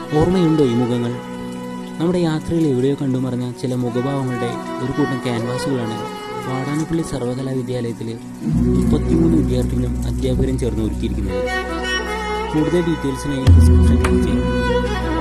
ഓർമ്മയുണ്ടോ ഈ മുഖങ്ങൾ? നമ്മുടെ യാത്രയിൽ എവിടെയോ കണ്ടു മറഞ്ഞ ചില മുഖഭാവങ്ങളുടെ ഒരു കൂട്ടം ക്യാൻവാസുകളാണ് വാടാനപ്പള്ളി സർവകലാ വിദ്യാലയത്തിൽ 33 വിദ്യാർത്ഥികളും അധ്യാപകരും ചേർന്ന് ഒരുക്കിയിരിക്കുന്നത്. കൂടുതൽ ഡീറ്റെയിൽസിനായി ഡിസ്ക്രിപ്ഷനിൽ ചെയ്യാം.